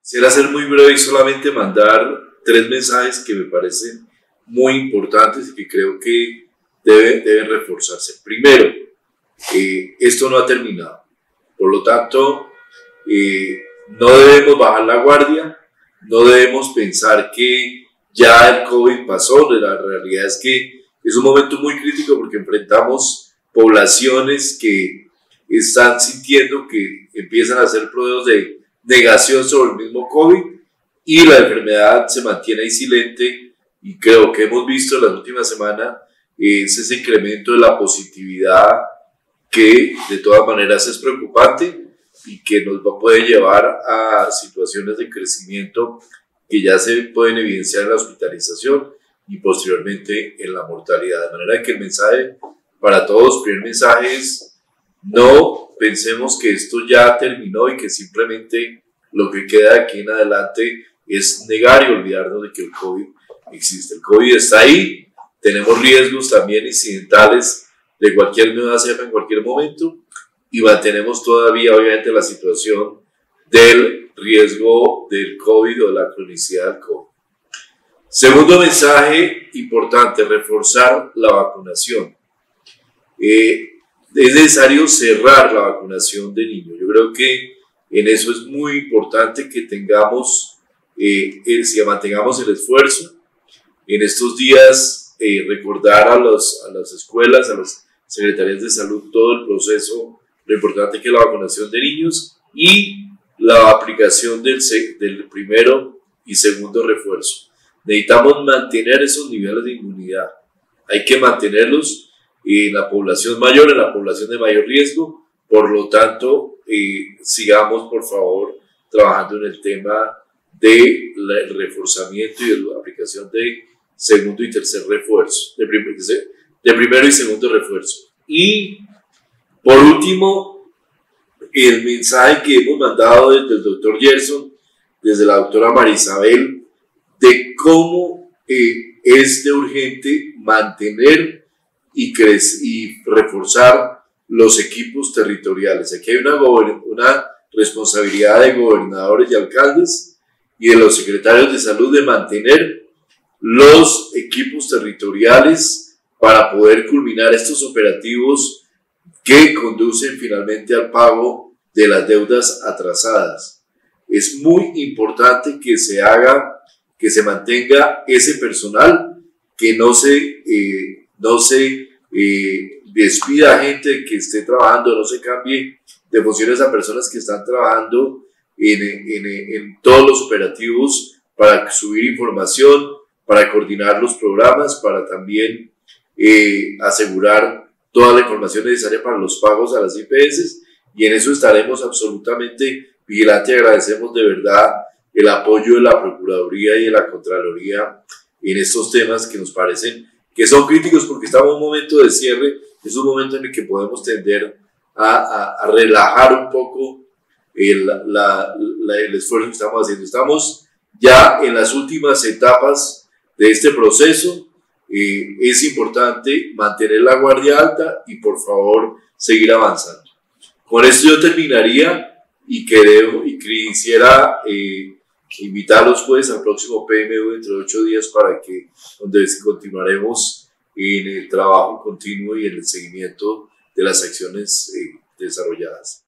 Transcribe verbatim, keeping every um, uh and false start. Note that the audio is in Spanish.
Quisiera ser muy breve y solamente mandar tres mensajes que me parecen muy importantes y que creo que debe, deben reforzarse. Primero, eh, esto no ha terminado. Por lo tanto, eh, no debemos bajar la guardia, no debemos pensar que ya el COVID pasó. La realidad es que es un momento muy crítico porque enfrentamos poblaciones que están sintiendo que empiezan a hacer pruebas de negación sobre el mismo COVID y la enfermedad se mantiene ahí silente, y creo que hemos visto en las últimas semanas es ese incremento de la positividad que de todas maneras es preocupante y que nos va, puede llevar a situaciones de crecimiento que ya se pueden evidenciar en la hospitalización y posteriormente en la mortalidad. De manera que el mensaje para todos, el primer mensaje es: no pensemos que esto ya terminó y que simplemente lo que queda de aquí en adelante es negar y olvidarnos de que el COVID existe. El COVID está ahí, tenemos riesgos también incidentales de cualquier nueva cepa en cualquier momento y mantenemos todavía obviamente la situación del riesgo del COVID o de la cronicidad del COVID. Segundo mensaje importante: reforzar la vacunación. Eh, es necesario cerrar la vacunación de niños. Yo creo que en eso es muy importante que tengamos, eh, el, si mantengamos el esfuerzo. En estos días, eh, recordar a, los, a las escuelas, a las secretarías de salud, todo el proceso, lo importante que es la vacunación de niños y la aplicación del, del primero y segundo refuerzo. Necesitamos mantener esos niveles de inmunidad. Hay que mantenerlos en la población mayor, en la población de mayor riesgo. Por lo tanto, eh, sigamos por favor trabajando en el tema del reforzamiento y de la aplicación de segundo y tercer refuerzo, de, prim de primero y segundo refuerzo. Y por último, el mensaje que hemos mandado desde el doctor Gerson, desde la doctora Marisabel, de cómo eh, es de urgente mantener y, y reforzar los equipos territoriales. Aquí hay una, una responsabilidad de gobernadores y alcaldes y de los secretarios de salud de mantener los equipos territoriales para poder culminar estos operativos que conducen finalmente al pago de las deudas atrasadas. Es muy importante que se haga, que se mantenga ese personal, que no se, eh, no se eh, despida a gente que esté trabajando, no se cambie de funciones a personas que están trabajando en, en, en todos los operativos para subir información, para coordinar los programas, para también eh, asegurar toda la información necesaria para los pagos a las I P S, y en eso estaremos absolutamente vigilantes. Y agradecemos de verdad el apoyo de la Procuraduría y de la Contraloría en estos temas que nos parecen que son críticos, porque estamos en un momento de cierre, es un momento en el que podemos tender a, a, a relajar un poco el, la, la, el esfuerzo que estamos haciendo. Estamos ya en las últimas etapas de este proceso. Eh, es importante mantener la guardia alta y por favor seguir avanzando. Con esto yo terminaría y, queremos, y quisiera eh, invitarlos pues al próximo P M U dentro de ocho días para que donde continuaremos en el trabajo continuo y en el seguimiento de las acciones eh, desarrolladas.